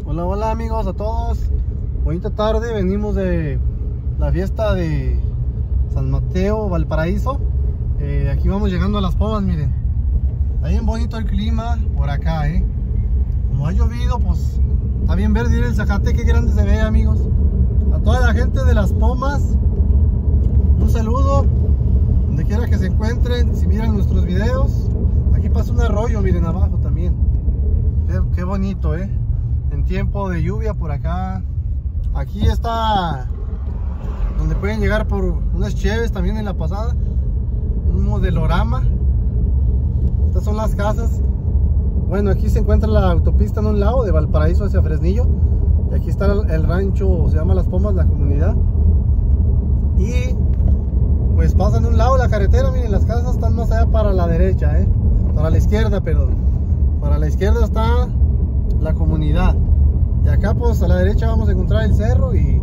Hola, hola amigos a todos. Bonita tarde, venimos de la fiesta de San Mateo, Valparaíso. Aquí vamos llegando a Las Pomas, miren. Está bien bonito el clima por acá, Como ha llovido, pues está bien verde el zacate, qué grande se ve, amigos. A toda la gente de Las Pomas, un saludo, donde quiera que se encuentren. Si miran nuestros videos, aquí pasa un arroyo, miren abajo también. Qué bonito, en tiempo de lluvia por acá. Aquí está donde pueden llegar por unas cheves también en la pasada, un modelorama. Estas son las casas. Bueno, aquí se encuentra la autopista en un lado de Valparaíso hacia Fresnillo, y aquí está el rancho, se llama Las Pomas, la comunidad. Y pues pasan de un lado la carretera, miren, las casas están más allá para la derecha, para la izquierda, perdón. Para la izquierda está la comunidad, y acá pues a la derecha vamos a encontrar el cerro y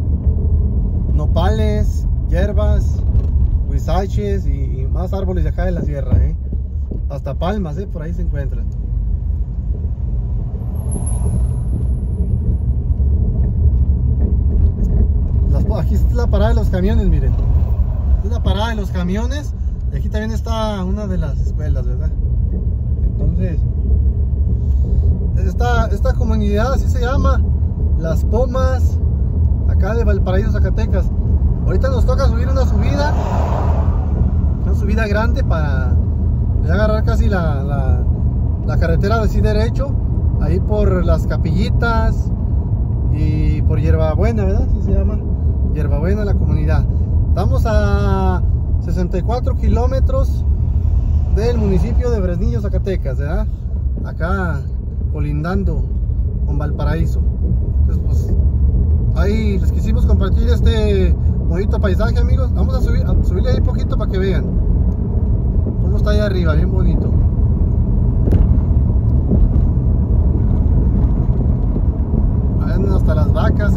nopales, hierbas, huizaches y más árboles de acá de la sierra, hasta palmas, por ahí se encuentran. Aquí está la parada de los camiones, miren. Es la parada de los camiones, y aquí también está una de las escuelas, ¿verdad? Entonces, esta comunidad así se llama, Las Pomas, acá de Valparaíso, Zacatecas. Ahorita nos toca subir una subida grande para agarrar casi la carretera de así derecho, ahí por las Capillitas y por Hierbabuena, ¿verdad? Así se llama, Hierbabuena, la comunidad. Estamos a 64 kilómetros del municipio de Fresnillo, Zacatecas, ¿verdad? Acá colindando con Valparaíso. Entonces, pues ahí les quisimos compartir este bonito paisaje, amigos. Vamos a subirle ahí poquito para que vean cómo está ahí arriba, bien bonito. Vayan hasta las vacas,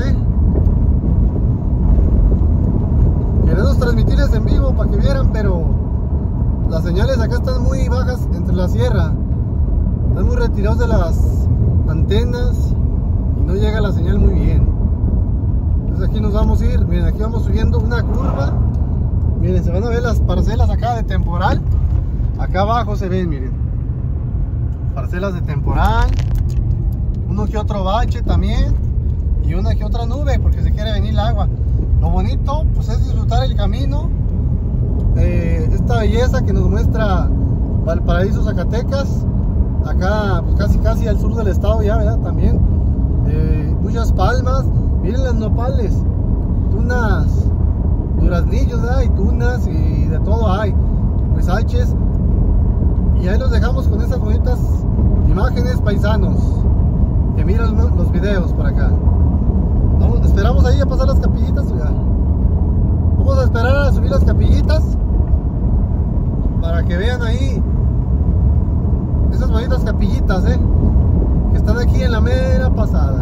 Queremos transmitirles en vivo para que vieran, pero las señales acá están muy bajas entre la sierra. Están muy retirados de las antenas y no llega la señal muy bien. Entonces aquí nos vamos a ir. Miren, aquí vamos subiendo una curva. Miren, se van a ver las parcelas acá de temporal. Acá abajo se ven, miren, parcelas de temporal, uno que otro bache también, y una que otra nube porque se quiere venir el agua. Lo bonito pues es disfrutar el camino, esta belleza que nos muestra Valparaíso, Zacatecas. Acá pues casi al sur del estado ya, ¿verdad? También muchas palmas, miren las nopales, tunas, duraznillos, ¿verdad? Y tunas y de todo hay, huizaches. Y ahí los dejamos con esas bonitas imágenes, paisanos que miran los videos por acá. Esperamos ahí a pasar las capillitas, ya. Vamos a esperar a subir las capillitas para que vean ahí esas bonitas capillitas, que están aquí en la mera pasada.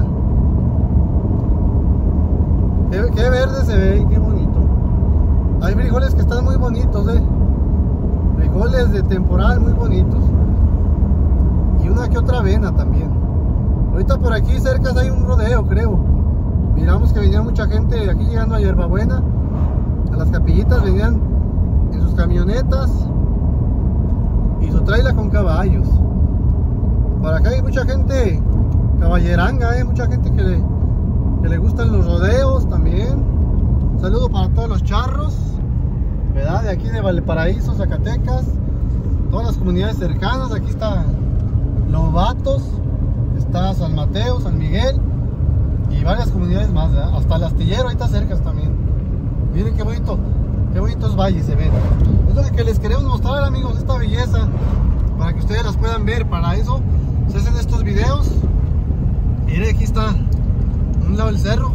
Qué verde se ve, qué bonito. Hay frijoles que están muy bonitos, frijoles de temporal muy bonitos, y una que otra avena también. Ahorita por aquí cerca hay un rodeo, creo. Miramos que venía mucha gente aquí llegando a Hierbabuena, a las capillitas, venían en sus camionetas y su traila con caballos. Por acá hay mucha gente caballeranga, mucha gente que le gustan los rodeos también. Un saludo para todos los charros, ¿verdad? De aquí de Valparaíso, Zacatecas, todas las comunidades cercanas. Aquí está Lobatos, está San Mateo, San Miguel y varias comunidades más, ¿verdad? Hasta el Astillero, ahí está cerca también. Miren qué bonitos valles se ven. Es lo que les queremos mostrar, amigos, esta belleza, para que ustedes las puedan ver. Para eso se hacen estos videos. Miren, aquí está a un lado el cerro,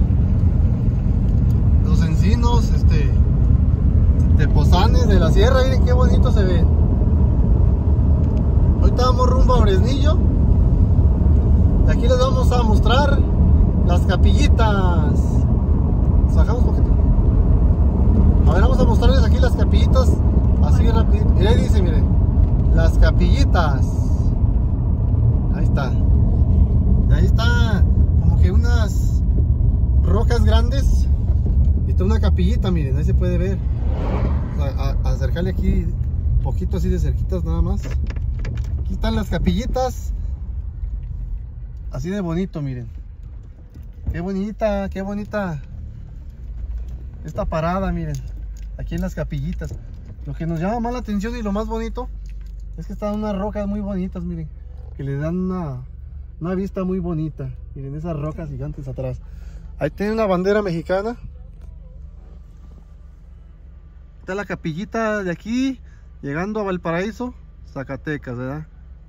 los encinos, de Pozanes, de la sierra. Miren qué bonito se ven. Ahorita vamos rumbo a Fresnillo. De aquí les vamos a mostrar las capillitas. Sacamos un poquito. A ver, vamos a mostrarles aquí las capillitas así rápido. Miren, dice, miren, las capillitas. Ahí está. Y ahí está capillita, miren, ahí se puede ver. Acercarle aquí un poquito así de cerquitas nada más. Aquí están las capillitas. Así de bonito, miren. Qué bonita esta parada, miren. Aquí en las capillitas. Lo que nos llama más la atención y lo más bonito es que están unas rocas muy bonitas, miren. Que le dan una vista muy bonita. Miren esas rocas gigantes atrás. Ahí tiene una bandera mexicana. Está la capillita de aquí, llegando a Valparaíso, Zacatecas, ¿verdad?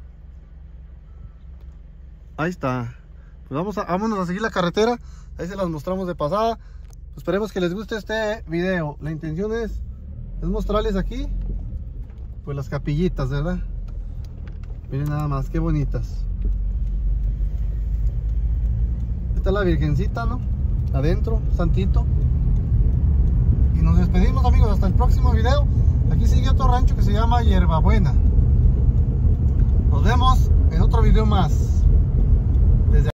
Ahí está. Pues vámonos a seguir la carretera. Ahí se las mostramos de pasada. Esperemos que les guste este video. La intención es mostrarles aquí pues las capillitas, ¿verdad? Miren nada más, qué bonitas. Esta es la virgencita, ¿no? Adentro, santito. Y nos despedimos, amigos, hasta el próximo video. Aquí sigue otro rancho que se llama Hierbabuena. Nos vemos en otro video más.